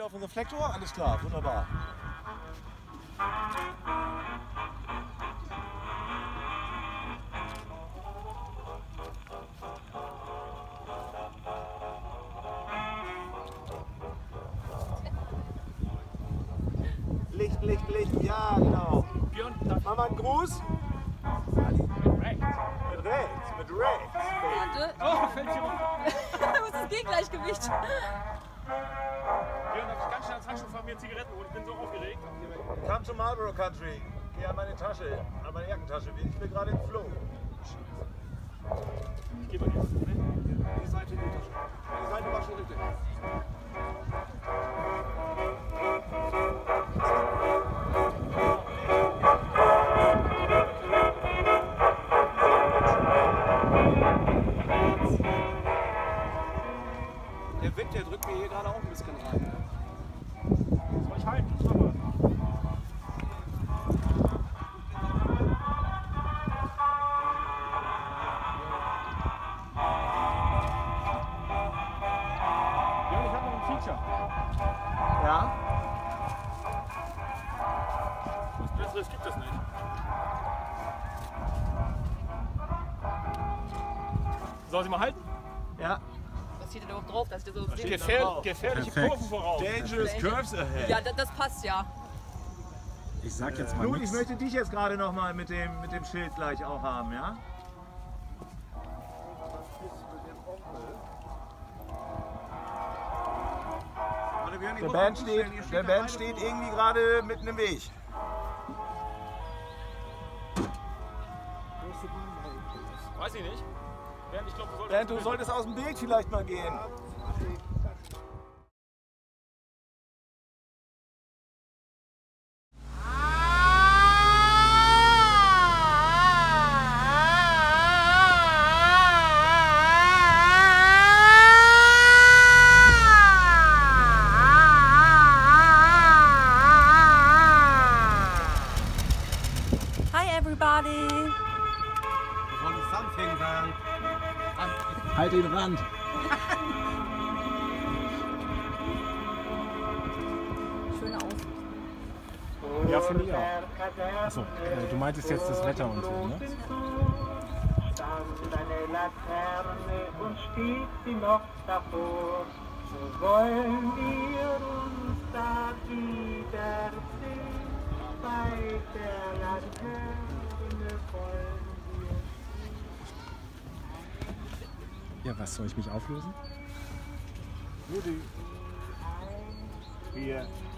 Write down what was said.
auf den Reflektor? Alles klar, wunderbar. Licht, Licht, Licht, ja genau. Mach mal einen Gruß. Mit rechts, mit rechts. Warte. Oh, fällt hier runter. Wo ist das Gehgleichgewicht? Björn, darf ich ganz schnell als Handschuh von mir Zigaretten holen? Ich bin so aufgeregt. Come to Marlboro Country. Geh an meine Tasche, an meine Jackentasche. Ich bin gerade im Flow. Ich gebe dir. Die Seite in die Tasche. Die Seite war schon richtig. Der Wind, der drückt mir hier gerade auch ein bisschen rein. Soll ich halten? Mach mal. Björn, ich habe noch ein Feature. Ja? Was Besseres gibt es nicht. Soll ich mal halten? Ja. Was steht denn überhaupt drauf? Dass ich das so sehe? Gefährliche Perfekt. Kurven voraus. Dangerous curves ahead. Ja, das passt ja. Ich sag jetzt mal Nun, ich nichts. möchte dich jetzt gerade noch mal mit dem Schild gleich auch haben, ja? Der Band steht irgendwie gerade mitten im Weg. Weiß ich nicht. Bernd, ich glaube, Bernd, du solltest aus dem Bild vielleicht mal gehen. Hi everybody. Halt den Rand. Schöne Aussicht. Ja, finde ich auch. Achso, du meintest jetzt das Wetter und so, ne? Stand eine Laterne und steht sie noch davor. So wollen wir uns da wiedersehen. Bei der Laterne wollen wir. Ja, was soll ich mich auflösen? Hier.